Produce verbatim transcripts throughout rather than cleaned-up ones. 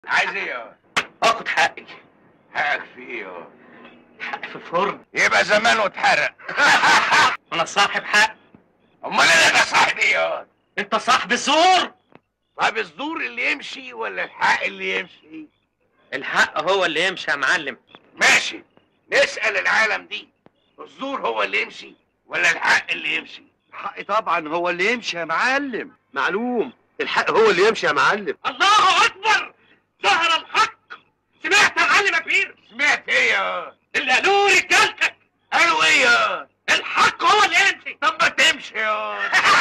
عايز ايه يا؟ اخد حقي. حقك في ايه يا؟ حقي في الفرن. يبقى زمانه اتحرق. انا صاحب حق. امال انا ده صاحب ايه يا؟ انت صاحب الزور. طب الزور اللي يمشي ولا الحق اللي يمشي؟ الحق هو اللي يمشي يا معلم. ماشي، نسأل العالم دي، الزور هو اللي يمشي ولا الحق اللي يمشي؟ الحق طبعا هو اللي يمشي يا معلم. معلوم، الحق هو اللي يمشي يا معلم. الله اكبر، ظهر الحق. سمعت يا معلم يا كبير؟ سمعت ايه يا؟ اللي قالوه رجالتك. قالوا ايه يا؟ الحق هو اللي يمشي. طب ما تمشي يا.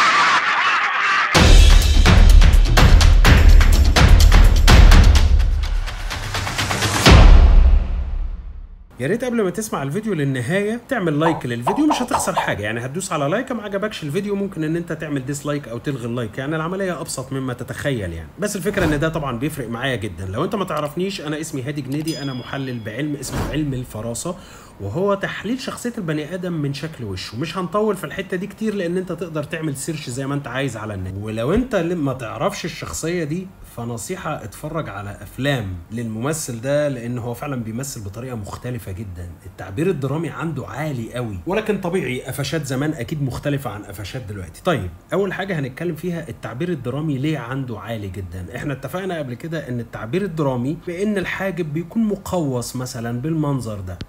يا ريت قبل ما تسمع الفيديو للنهايه تعمل لايك للفيديو، مش هتخسر حاجه، يعني هتدوس على لايك. ما عجبكش الفيديو ممكن ان انت تعمل ديسلايك او تلغي اللايك، يعني العمليه ابسط مما تتخيل يعني. بس الفكره ان ده طبعا بيفرق معايا جدا. لو انت ما تعرفنيش، انا اسمي هادي جنيدي، انا محلل بعلم اسمه علم الفراسه، وهو تحليل شخصيه البني ادم من شكل وشه. مش هنطول في الحته دي كتير لان انت تقدر تعمل سيرش زي ما انت عايز على النت. ولو انت ما تعرفش الشخصيه دي فنصيحه اتفرج على افلام للممثل ده، لان هو فعلا بيمثل بطريقه مختلفه جدا. التعبير الدرامي عنده عالي قوي، ولكن طبيعي قفشات زمان اكيد مختلفه عن قفشات دلوقتي. طيب اول حاجه هنتكلم فيها التعبير الدرامي ليه عنده عالي جدا. احنا اتفقنا قبل كده ان التعبير الدرامي بان الحاجب بيكون مقوس مثلا بالمنظر ده.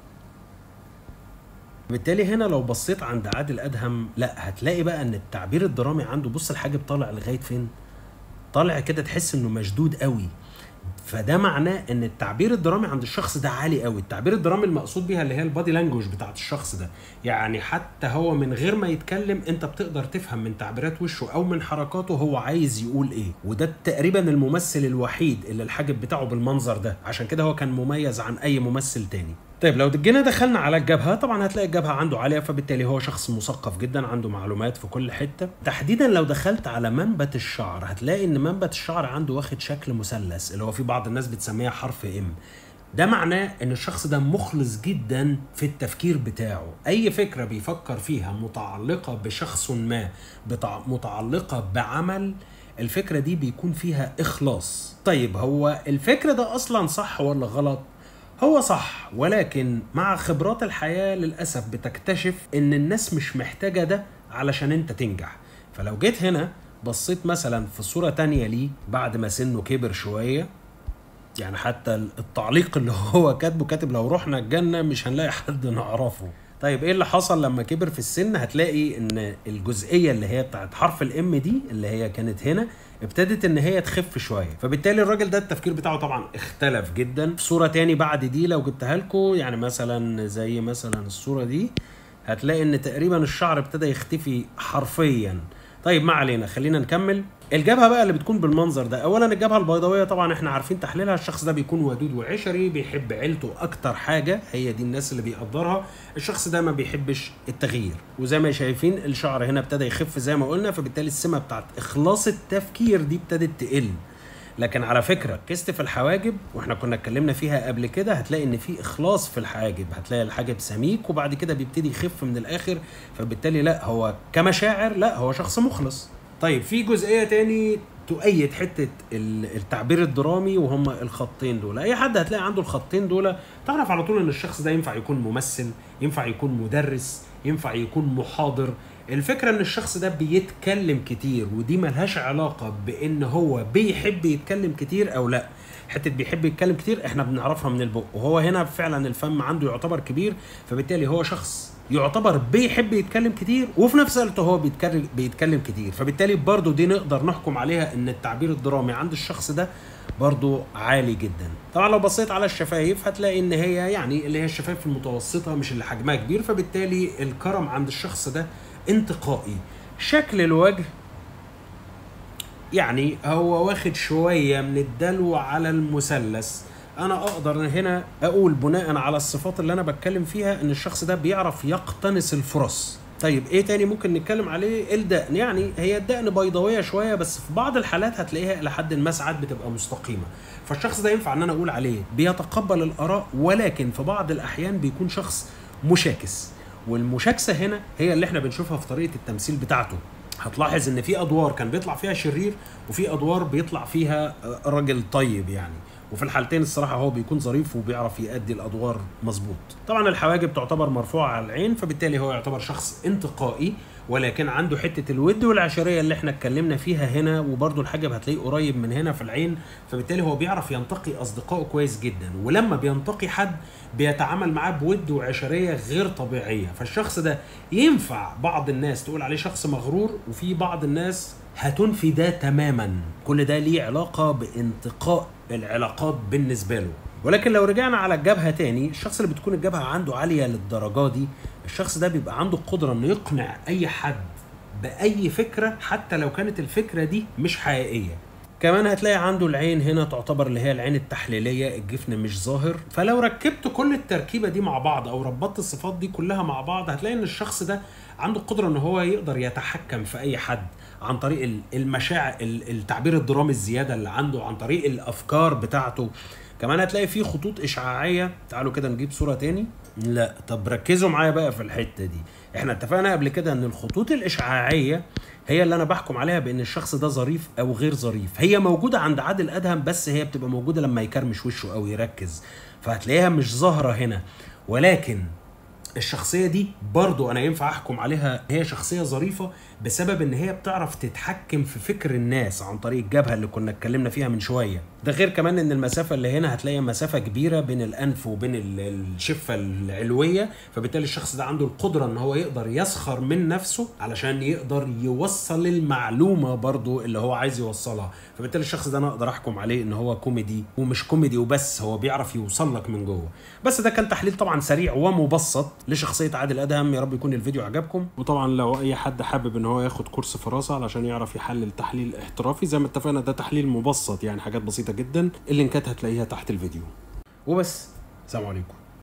بالتالي هنا لو بصيت عند عادل ادهم، لا هتلاقي بقى ان التعبير الدرامي عنده، بص الحاجب طالع لغايه فين، طالع كده تحس انه مشدود قوي. فده معناه ان التعبير الدرامي عند الشخص ده عالي قوي. التعبير الدرامي المقصود بيها اللي هي البادي لانجوج بتاعت الشخص ده، يعني حتى هو من غير ما يتكلم انت بتقدر تفهم من تعبيرات وشه او من حركاته هو عايز يقول ايه. وده تقريبا الممثل الوحيد اللي الحاجب بتاعه بالمنظر ده، عشان كده هو كان مميز عن اي ممثل تاني. طيب لو جينا دخلنا على الجبهه، طبعا هتلاقي الجبهه عنده عاليه، فبالتالي هو شخص مثقف جدا، عنده معلومات في كل حته. تحديدا لو دخلت على منبت الشعر هتلاقي ان منبت الشعر عنده واخد شكل مثلث، اللي هو في بعض الناس بتسميها حرف ام. ده معناه ان الشخص ده مخلص جدا في التفكير بتاعه. اي فكره بيفكر فيها متعلقه بشخص ما، متعلقه بعمل، الفكره دي بيكون فيها اخلاص. طيب هو الفكره ده اصلا صح ولا غلط؟ هو صح، ولكن مع خبرات الحياة للأسف بتكتشف إن الناس مش محتاجة ده علشان أنت تنجح. فلو جيت هنا بصيت مثلا في صورة تانية ليه بعد ما سنه كبر شوية، يعني حتى التعليق اللي هو كاتبه كاتب لو رحنا الجنة مش هنلاقي حد نعرفه. طيب ايه اللي حصل لما كبر في السن؟ هتلاقي ان الجزئيه اللي هي بتاعت حرف الام دي اللي هي كانت هنا ابتدت ان هي تخف شويه، فبالتالي الراجل ده التفكير بتاعه طبعا اختلف جدا. في صوره تاني بعد دي لو جبتها لكم، يعني مثلا زي مثلا الصوره دي، هتلاقي ان تقريبا الشعر ابتدى يختفي حرفيا. طيب ما علينا، خلينا نكمل. الجبهه بقى اللي بتكون بالمنظر ده، اولا الجبهه البيضاويه طبعا احنا عارفين تحليلها، الشخص ده بيكون ودود وعشري، بيحب عيلته اكتر حاجه، هي دي الناس اللي بيقدرها. الشخص ده ما بيحبش التغيير، وزي ما شايفين الشعر هنا ابتدى يخف زي ما قلنا، فبالتالي السمه بتاعت اخلاص التفكير دي ابتدت تقل. لكن على فكره ركزت في الحواجب واحنا كنا اتكلمنا فيها قبل كده، هتلاقي ان في اخلاص في الحاجب، هتلاقي الحاجب سميك وبعد كده بيبتدي يخف من الاخر، فبالتالي لا هو كمشاعر لا هو شخص مخلص. طيب في جزئيه تاني تؤيد حته التعبير الدرامي، وهم الخطين دول. اي حد هتلاقي عنده الخطين دول تعرف على طول ان الشخص ده ينفع يكون ممثل، ينفع يكون مدرس، ينفع يكون محاضر. الفكره ان الشخص ده بيتكلم كتير، ودي ملهاش علاقه بان هو بيحب يتكلم كتير او لا. حته بيحب يتكلم كتير احنا بنعرفها من البق، وهو هنا فعلا الفم عنده يعتبر كبير، فبالتالي هو شخص يعتبر بيحب يتكلم كتير، وفي نفس الوقت هو بيتكلم بيتكلم كتير، فبالتالي برضو دي نقدر نحكم عليها ان التعبير الدرامي عند الشخص ده برضو عالي جدا. طبعا لو بصيت على الشفايف هتلاقي ان هي يعني اللي هي الشفايف المتوسطه مش اللي حجمها كبير، فبالتالي الكرم عند الشخص ده انتقائي. شكل الوجه يعني هو واخد شويه من الدلو على المثلث. انا اقدر هنا اقول بناء على الصفات اللي انا بتكلم فيها ان الشخص ده بيعرف يقتنص الفرص. طيب ايه تاني ممكن نتكلم عليه؟ الدقن، يعني هي الدقن بيضاويه شويه، بس في بعض الحالات هتلاقيها الى حد ما ساعات بتبقى مستقيمه، فالشخص ده ينفع ان انا اقول عليه بيتقبل الاراء، ولكن في بعض الاحيان بيكون شخص مشاكس. والمشاكسه هنا هي اللي احنا بنشوفها في طريقه التمثيل بتاعته. هتلاحظ ان في ادوار كان بيطلع فيها شرير، وفي ادوار بيطلع فيها راجل طيب يعني، وفي الحالتين الصراحه هو بيكون ظريف وبيعرف يؤدي الادوار مظبوط. طبعا الحواجب تعتبر مرفوعه على العين، فبالتالي هو يعتبر شخص انتقائي، ولكن عنده حته الود والعشريه اللي احنا اتكلمنا فيها هنا، وبرده الحاجب هتلاقيه قريب من هنا في العين، فبالتالي هو بيعرف ينتقي اصدقائه كويس جدا، ولما بينتقي حد بيتعامل معاه بود وعشريه غير طبيعيه. فالشخص ده ينفع بعض الناس تقول عليه شخص مغرور، وفي بعض الناس هتنفي ده تماما. كل ده ليه علاقه بانتقاء العلاقات بالنسبه له. ولكن لو رجعنا على الجبهه تاني، الشخص اللي بتكون الجبهه عنده عاليه للدرجه دي، الشخص ده بيبقى عنده القدره انه يقنع اي حد باي فكره حتى لو كانت الفكره دي مش حقيقيه. كمان هتلاقي عنده العين هنا تعتبر اللي هي العين التحليليه، الجفن مش ظاهر. فلو ركبت كل التركيبه دي مع بعض او ربطت الصفات دي كلها مع بعض، هتلاقي ان الشخص ده عنده القدره ان هو يقدر يتحكم في اي حد عن طريق المشاعر، التعبير الدرامي الزياده اللي عنده، عن طريق الافكار بتاعته. كمان هتلاقي فيه خطوط اشعاعيه. تعالوا كده نجيب صوره تاني. لا طب ركزوا معايا بقى في الحته دي. احنا اتفقنا قبل كده ان الخطوط الاشعاعيه هي اللي انا بحكم عليها بان الشخص ده ظريف او غير ظريف. هي موجوده عند عادل ادهم، بس هي بتبقى موجوده لما يكرمش وشه او يركز، فهتلاقيها مش ظاهره هنا. ولكن الشخصيه دي برضو انا ينفع احكم عليها هي شخصيه ظريفه بسبب ان هي بتعرف تتحكم في فكر الناس عن طريق الجبهه اللي كنا اتكلمنا فيها من شويه. ده غير كمان ان المسافه اللي هنا هتلاقي مسافه كبيره بين الانف وبين الشفه العلويه، فبالتالي الشخص ده عنده القدره ان هو يقدر يسخر من نفسه علشان يقدر يوصل المعلومه برضو اللي هو عايز يوصلها. فبالتالي الشخص ده انا اقدر احكم عليه ان هو كوميدي، ومش كوميدي وبس، هو بيعرف يوصل لك من جوه. بس ده كان تحليل طبعا سريع ومبسط لشخصيه عادل ادهم. يا رب يكون الفيديو عجبكم. وطبعا لو اي حد حابب ان هو ياخد كورس فراسه علشان يعرف يحلل تحليل احترافي زي ما اتفقنا، ده تحليل مبسط يعني حاجات بسيطه جدا. اللينكات هتلاقيها تحت الفيديو. وبس، سلام عليكم.